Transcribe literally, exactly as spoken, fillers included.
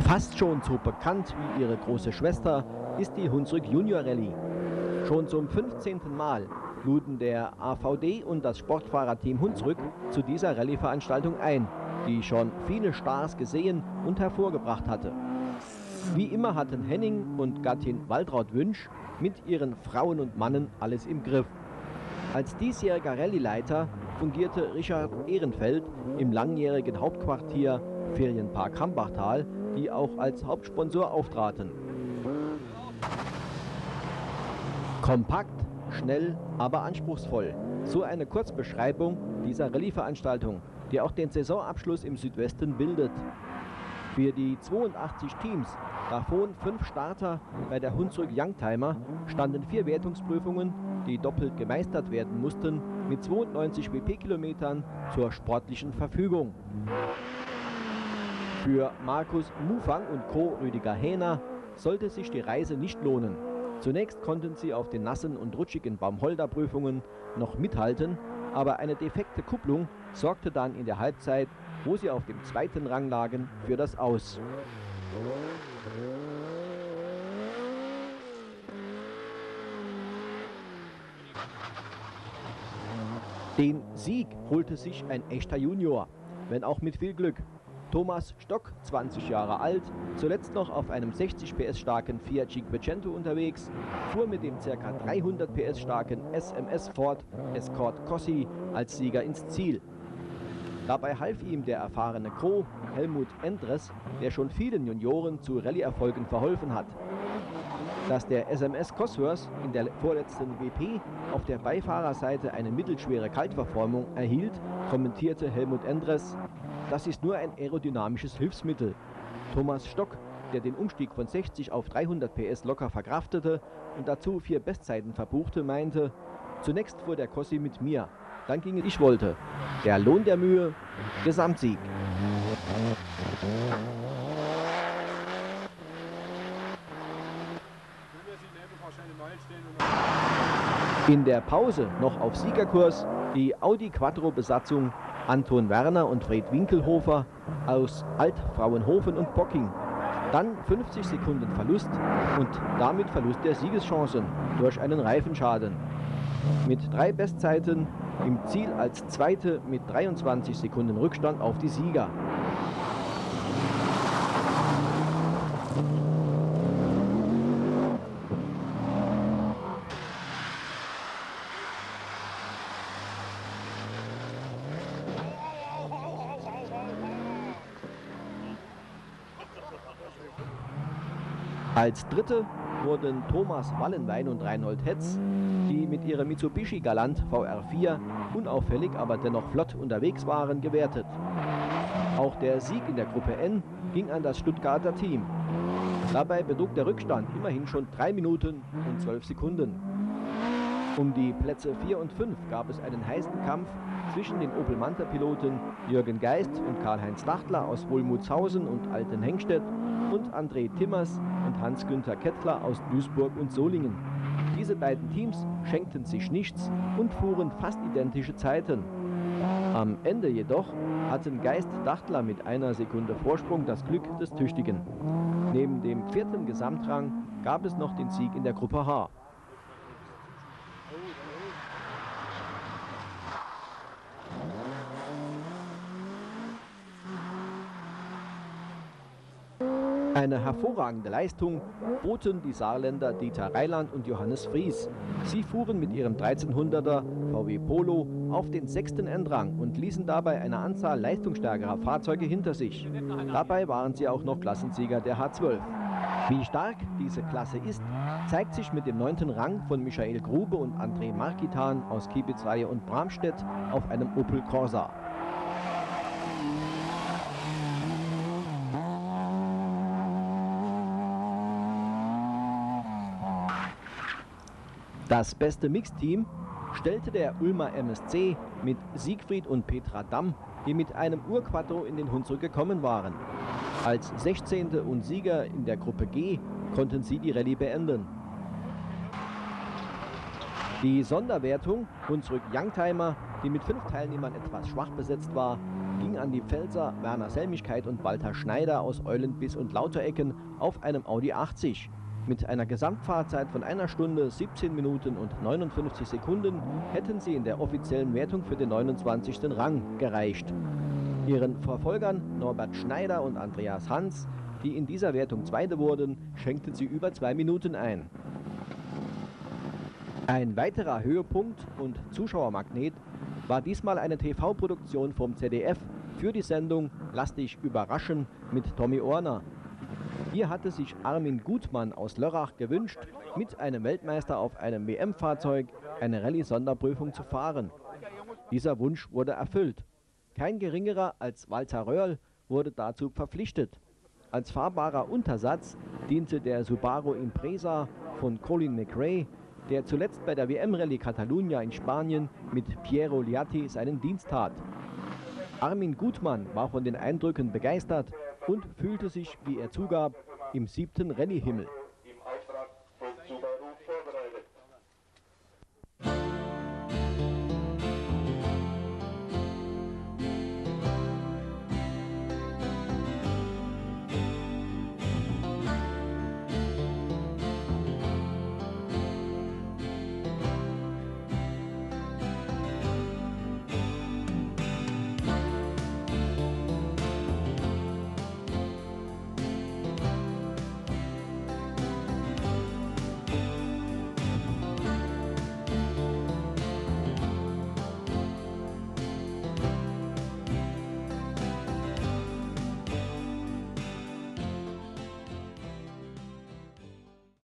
Fast schon so bekannt wie ihre große Schwester ist die Hunsrück Junior Rallye. Schon zum fünfzehnten Mal luden der A V D und das Sportfahrerteam Hunsrück zu dieser Rallye-Veranstaltung ein, die schon viele Stars gesehen und hervorgebracht hatte. Wie immer hatten Henning und Gattin Waltraud Wünsch mit ihren Frauen und Mannen alles im Griff. Als diesjähriger Rallye-Leiter fungierte Richard Ehrenfeld im langjährigen Hauptquartier Ferienpark Hambachtal, die auch als Hauptsponsor auftraten. Kompakt, schnell, aber anspruchsvoll. So eine Kurzbeschreibung dieser Rallye-Veranstaltung, die auch den Saisonabschluss im Südwesten bildet. Für die zweiundachtzig Teams, davon fünf Starter bei der Hunsrück Youngtimer, standen vier Wertungsprüfungen, die doppelt gemeistert werden mussten, mit zweiundneunzig W P-Kilometern zur sportlichen Verfügung. Für Markus Mufang und Co. Rüdiger Hähner sollte sich die Reise nicht lohnen. Zunächst konnten sie auf den nassen und rutschigen Baumholder-Prüfungen noch mithalten, aber eine defekte Kupplung sorgte dann in der Halbzeit, wo sie auf dem zweiten Rang lagen, für das Aus. Den Sieg holte sich ein echter Junior, wenn auch mit viel Glück. Thomas Stock, zwanzig Jahre alt, zuletzt noch auf einem sechzig P S starken Fiat Cinquecento unterwegs, fuhr mit dem ca. dreihundert P S starken S M S Ford Escort Cossi als Sieger ins Ziel. Dabei half ihm der erfahrene Crew Helmut Endres, der schon vielen Junioren zu Rallye-Erfolgen verholfen hat. Dass der S M S Cosworth in der vorletzten W P auf der Beifahrerseite eine mittelschwere Kaltverformung erhielt, kommentierte Helmut Endres: Das ist nur ein aerodynamisches Hilfsmittel. Thomas Stock, der den Umstieg von sechzig auf dreihundert P S locker verkraftete und dazu vier Bestzeiten verbuchte, meinte: Zunächst fuhr der Cossi mit mir, dann ging es, ich wollte. Der Lohn der Mühe, Gesamtsieg. In der Pause noch auf Siegerkurs die Audi Quattro-Besatzung Anton Werner und Fred Winkelhofer aus Altfrauenhofen und Bocking. Dann fünfzig Sekunden Verlust und damit Verlust der Siegeschancen durch einen Reifenschaden. Mit drei Bestzeiten im Ziel als Zweite mit dreiundzwanzig Sekunden Rückstand auf die Sieger. Als Dritte wurden Thomas Wallenwein und Reinhold Hetz, die mit ihrer Mitsubishi Galant V R vier unauffällig, aber dennoch flott unterwegs waren, gewertet. Auch der Sieg in der Gruppe N ging an das Stuttgarter Team. Dabei betrug der Rückstand immerhin schon drei Minuten und zwölf Sekunden. Um die Plätze vier und fünf gab es einen heißen Kampf zwischen den Opel Manta-Piloten Jürgen Geist und Karl-Heinz Dachtler aus Wolmutshausen und Altenhengstedt und André Timmers und Hans-Günther Kettler aus Duisburg und Solingen. Diese beiden Teams schenkten sich nichts und fuhren fast identische Zeiten. Am Ende jedoch hatten Geist Dachtler mit einer Sekunde Vorsprung das Glück des Tüchtigen. Neben dem vierten Gesamtrang gab es noch den Sieg in der Gruppe H. Eine hervorragende Leistung boten die Saarländer Dieter Reiland und Johannes Fries. Sie fuhren mit ihrem dreizehnhunderter V W Polo auf den sechsten Endrang und ließen dabei eine Anzahl leistungsstärkerer Fahrzeuge hinter sich. Dabei waren sie auch noch Klassensieger der H zwölf. Wie stark diese Klasse ist, zeigt sich mit dem neunten Rang von Michael Grube und André Markitan aus Kiebitzweihe und Bramstedt auf einem Opel Corsa. Das beste Mixteam stellte der Ulmer M S C mit Siegfried und Petra Damm, die mit einem Urquattro in den Hunsrück gekommen waren. Als sechzehnte und Sieger in der Gruppe G konnten sie die Rallye beenden. Die Sonderwertung Hunsrück Youngtimer, die mit fünf Teilnehmern etwas schwach besetzt war, ging Andi Pfälzer, Werner Selmigkeit und Walter Schneider aus Eulenbiss und Lauterecken auf einem Audi achtzig. Mit einer Gesamtfahrzeit von einer Stunde, siebzehn Minuten und neunundfünfzig Sekunden hätten sie in der offiziellen Wertung für den neunundzwanzigsten Rang gereicht. Ihren Verfolgern Norbert Schneider und Andreas Hans, die in dieser Wertung Zweite wurden, schenkten sie über zwei Minuten ein. Ein weiterer Höhepunkt und Zuschauermagnet war diesmal eine T V-Produktion vom Z D F für die Sendung Lass dich überraschen mit Tommy Ohrner. Hier hatte sich Armin Gutmann aus Lörrach gewünscht, mit einem Weltmeister auf einem W M-Fahrzeug eine Rallye-Sonderprüfung zu fahren. Dieser Wunsch wurde erfüllt. Kein geringerer als Walter Röhrl wurde dazu verpflichtet. Als fahrbarer Untersatz diente der Subaru Impreza von Colin McRae, der zuletzt bei der W M-Rallye Catalunya in Spanien mit Piero Liatti seinen Dienst tat. Armin Gutmann war von den Eindrücken begeistert und fühlte sich, wie er zugab, im siebten Rallye-Himmel.